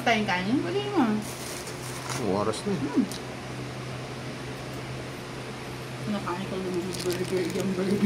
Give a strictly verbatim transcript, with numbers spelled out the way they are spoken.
tayong kanin. Pwede mo. Oras na. Hmm. Nakain ko yung burger, yung burger.